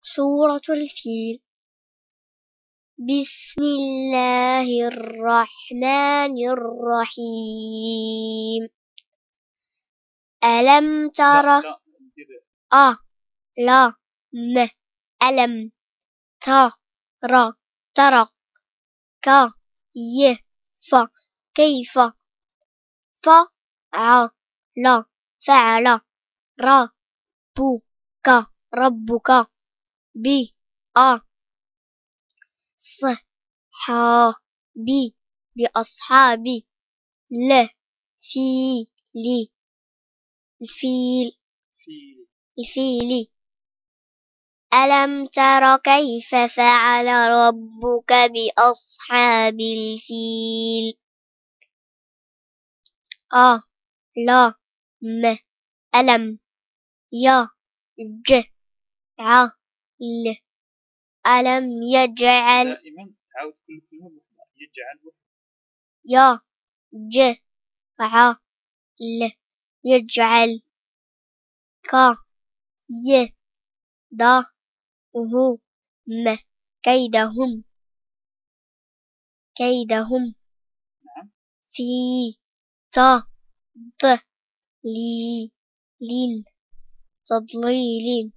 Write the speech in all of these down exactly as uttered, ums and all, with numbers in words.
سورة الفيل. بسم الله الرحمن الرحيم. ألم تر أ لا م ألم تر ترى ك ي ف كيف ف ع لا فعل ر ب ك ربك ب أ ص ح ب بأصحاب ل في لي الفيل الفيل. ألم تر كيف فعل ربك بأصحاب الفيل. أ لا م ألم ي ج ع ل ألم يجعل يا ج ع ل يجعل ك ي د ه م كيدهم كيدهم في ت ض لي لين تضليل.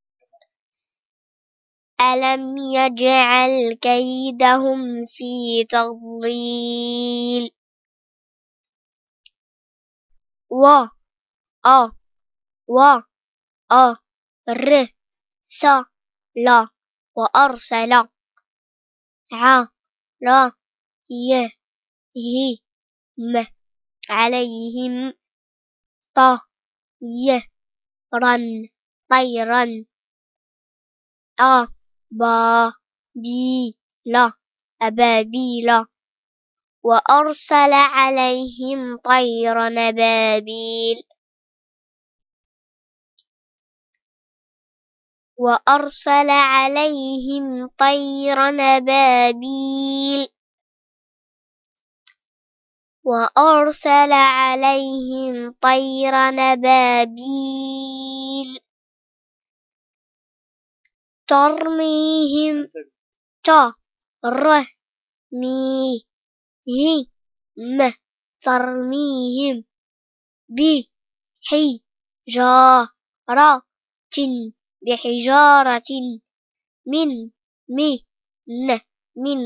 ألم يجعل كيدهم في تضليل. و أ و أ ر س لا وأرسل ع ر ي ه م عليهم ط ي را طيرا أ با بي لا أبابيل وأرسل عليهم طيرا أبابيل وأرسل عليهم طيرا أبابيل وأرسل عليهم طيرا أبابيل ترميهم ت ر مي ه م ترميهم بحجارة بحجارة من من من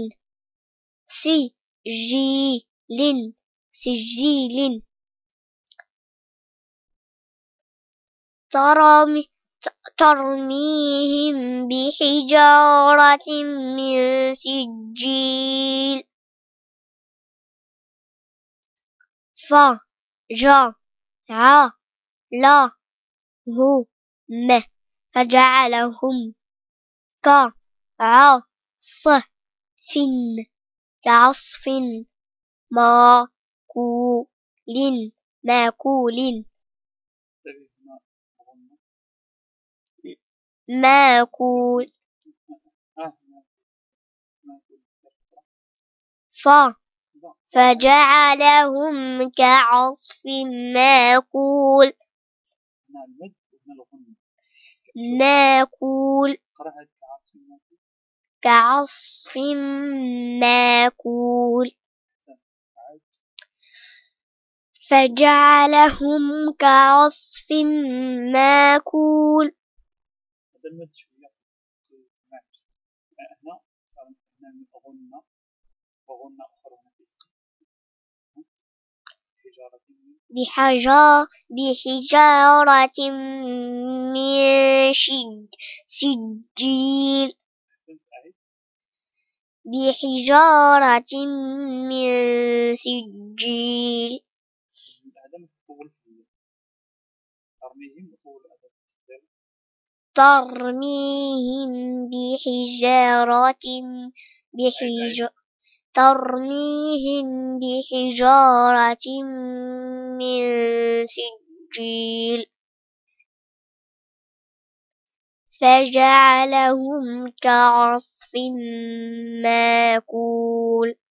سجيل سجيل. ترمي ترميهم بحجارة من سجيل. ف ج ع لا ه م فجعلهم ك ع ص ف كعصف ماكول ماكول ماكول. ف فجعلهم كعصف ماكول ماكول كعصف ماكول. فجعلهم كعصف ماكول. بحجارة من سجيل بحجارة من سجيل. ترميهم بحجارة بحجارة ترميهم بحجارة من سجيل فجعلهم كعصف ماكول.